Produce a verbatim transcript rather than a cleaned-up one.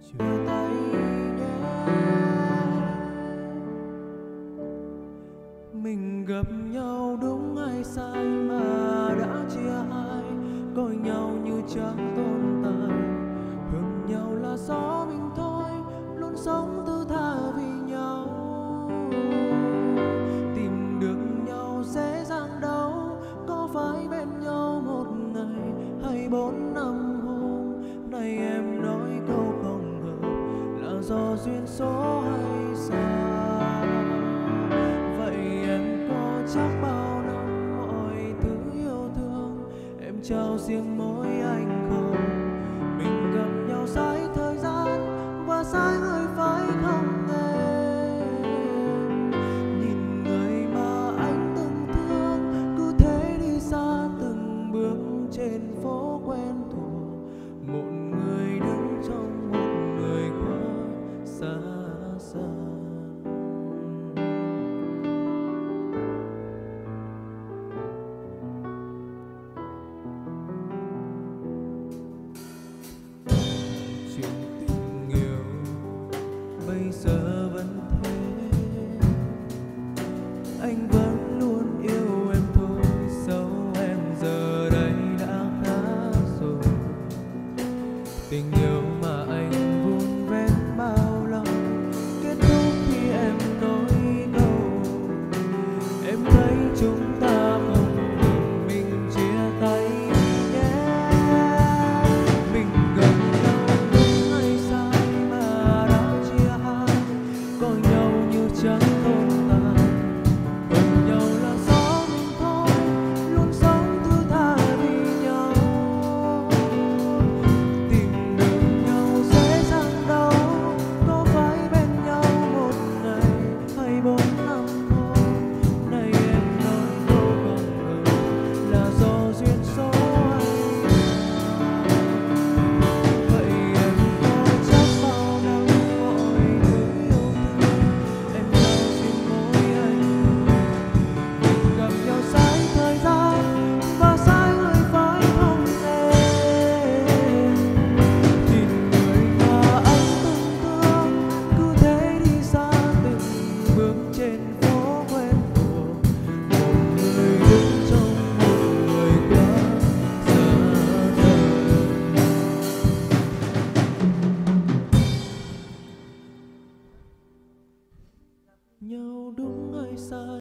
chia tay nhé. Mình gặp nhau đúng hay sai mà đã chia hai, coi nhau như chẳng tồn tại. Hơn nhau là gió mình thôi, luôn sống thứ tha vì nhau. Tìm được nhau dễ dàng đâu, có phải bên nhau một ngày hay bốn năm hôm. Nay em nói câu không ngờ là do duyên số hay sao? Vậy em có chắc bao năm mọi thứ yêu thương em trao riêng mỗi anh không? Mình gặp nhau sai thời gian và sai người phải không em? Nhìn người mà anh từng thương cứ thế đi xa từng bước trên phố quen thuộc. Một người đứng trong một người quá xa xa. Chuyện tình yêu bây giờ vẫn thế, anh vẫn luôn yêu em thôi, dẫu em giờ đây đã khác rồi. Tình yêu mà anh vun vén bao lòng kết thúc khi em nói câu em thấy chúng ta không được, mình chia tay nhé. Mình gần nhau đúng hay sai mà đã chia hai, coi nhau như chẳng tồn tại. Gần nhau là gió mình thôi, luôn sống thứ tha vì nhau. Tìm được nhau dễ dàng đâu, có phải bên nhau một ngày hay bốn năm thôi. Này em nói câu không ngờ là do duyên số hay sao? Vậy em có chắc bao năm mọi thứ yêu thương em trao riêng mỗi anh? Mình gặp nhau sai thời gian và sai người phải không em? Nhìn người mà anh từng thương cứ thế đi xa từng bước trên phố quen thuộc. Một người đứng trong một người quá xa vời. Nhau đúng hay sai?